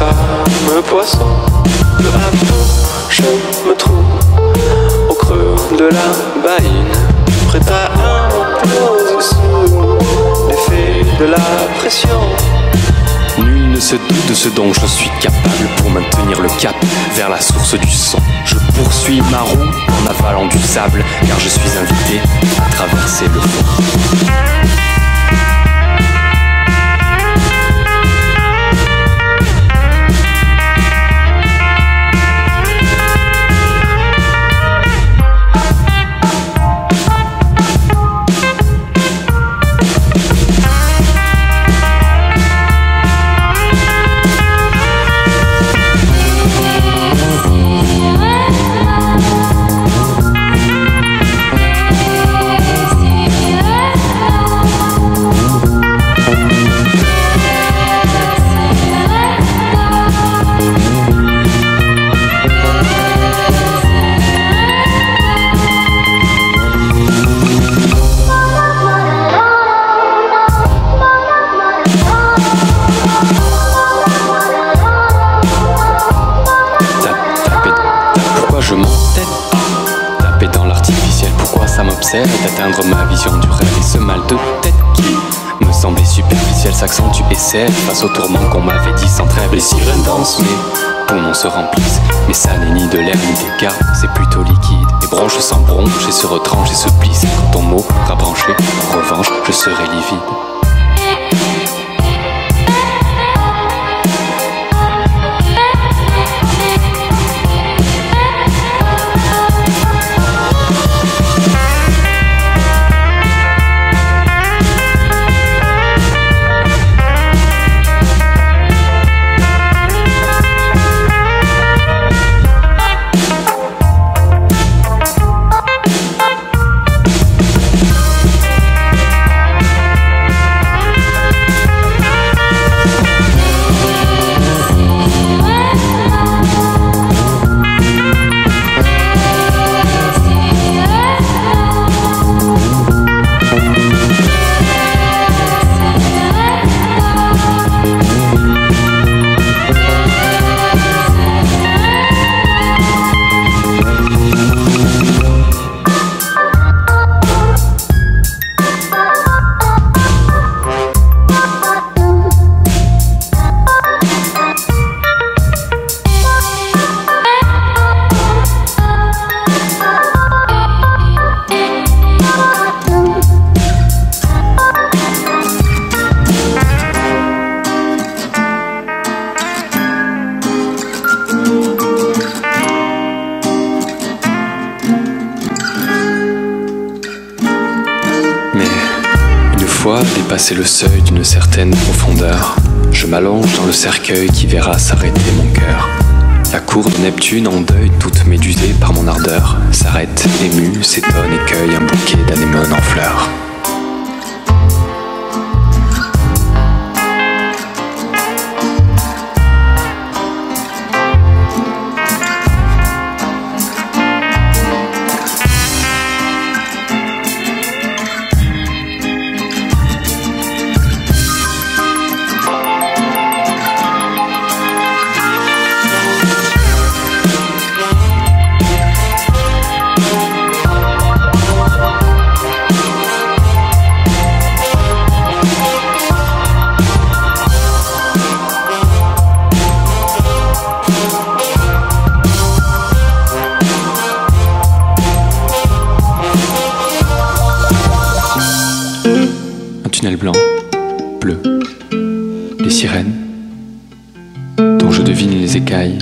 fameux poisson. Peu à peu, je me trouve au creux de la baïne, prêt à imploser sous l'effet de la pression. Nul ne se doute de ce dont je suis capable pour maintenir le cap vers la source du son. Je poursuis ma roue en avalant du sable, car je suis invité à traverser le fond. Je m'entête, taper dans l'artificiel, pourquoi ça m'obsède d'atteindre ma vision du rêve. Et ce mal de tête qui me semblait superficiel s'accentue et cède face aux tourments qu'on m'avait dit sans trêve. Les sirènes dansent, mes poumons se remplissent, mais ça n'est ni de l'air ni des gars, c'est plutôt liquide. Les bronches s'embronchent et se retranchent et se plissent. Quand ton mot rabranché, en revanche, je serai livide. Dépasser le seuil d'une certaine profondeur, je m'allonge dans le cercueil qui verra s'arrêter mon cœur. La cour de Neptune en deuil, toute médusée par mon ardeur, s'arrête, émue, s'étonne et cueille un bouquet d'anémones en fleurs. Tunnel blanc, bleu, les sirènes, dont je devine les écailles,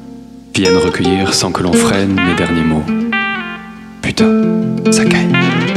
viennent recueillir sans que l'on freine mes derniers mots. Putain, ça caille.